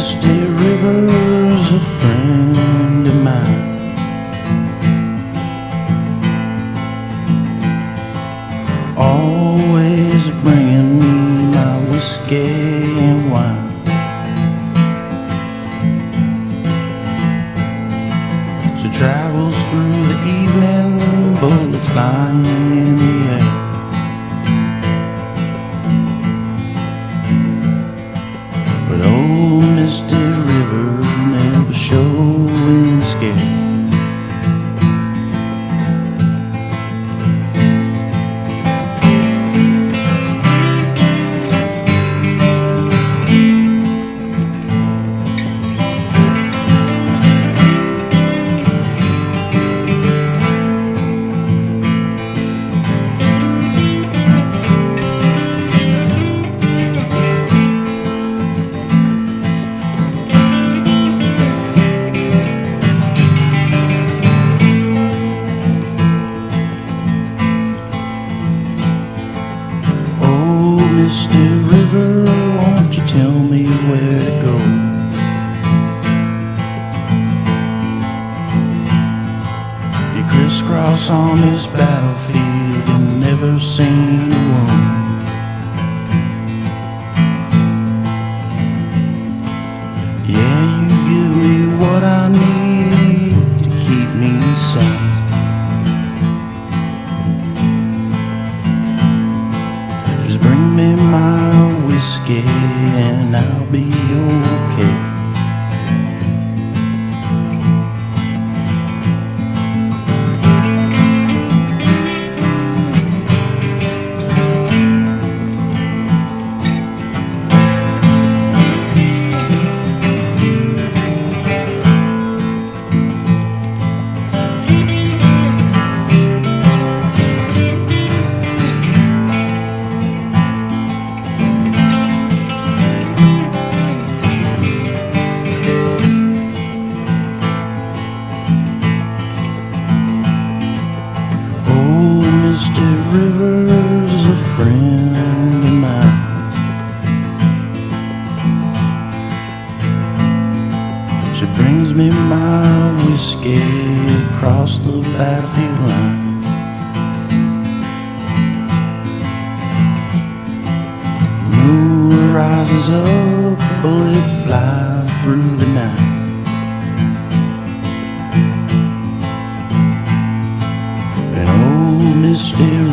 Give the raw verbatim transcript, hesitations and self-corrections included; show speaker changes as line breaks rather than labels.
Misty River's a friend of mine. Always bringing me my whiskey and wine. She travels through the evening, bullets flying in the air. But old Misty River never showing scared. Misty River, won't you tell me where to go? You crisscross on this battlefield and never seen a wound. Yeah, you give me what I need to keep me sane. Just bring me my whiskey and I'll be okay. Misty River's a friend of mine. She brings me my whiskey across the battlefield line. The moon rises up, bullets fly through the night. Misty